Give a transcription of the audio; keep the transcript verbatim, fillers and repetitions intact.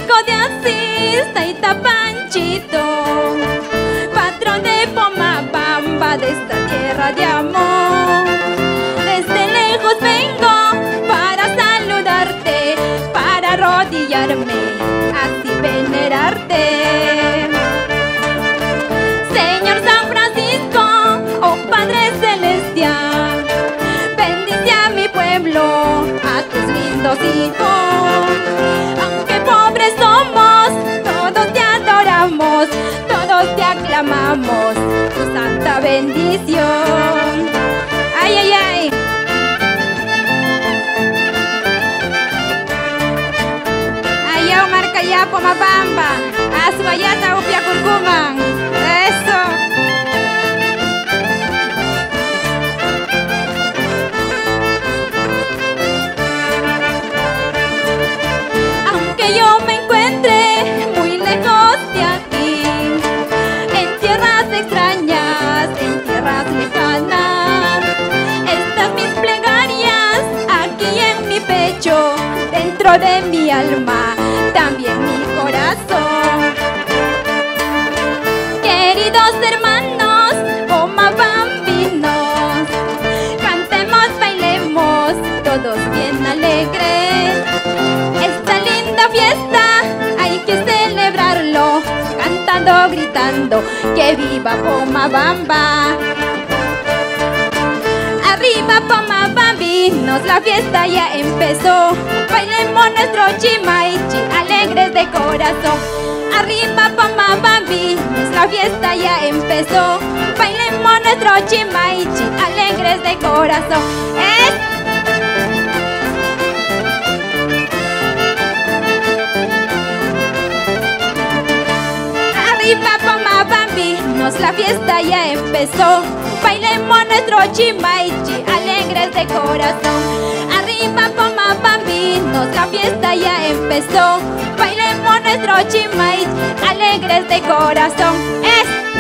Francisco de Asís, Taita Panchito, patrón de Pomabamba, de esta tierra de amor. Desde lejos vengo para saludarte, para arrodillarme, así venerarte. Señor San Francisco, oh Padre Celestial, bendice a mi pueblo, a tus lindos hijos. Aunque pobres somos, todos te adoramos, todos te aclamamos, tu santa bendición. Ay, ay, ay. Ayaw markaya Pomabamba, aswayata upya kurkuman. Eso. Aunque yo me encuentre muy lejos de aquí, en tierras extrañas, en tierras lejanas, estas mis plegarias aquí en mi pecho, dentro de mi alma, también mi corazón. Queridos hermanos, pomabambinos, cantemos, bailemos, todos bien alegres. Esta linda fiesta hay que celebrarlo, cantando, gritando, que viva Pomabamba. Arriba Pomabambinos, la fiesta ya empezó, bailemos nuestro chimaichi, alegres de corazón. Arriba Pomabambinos, la fiesta ya empezó, bailemos nuestro chimaichi, alegres de corazón. ¡Es! Arriba Pomabambinos, la fiesta ya empezó, bailemos nuestro chimaichi, alegres de corazón. Arriba Pomabambinos, la fiesta ya empezó, bailemos nuestro chimaichi, alegres de corazón. ¡Es!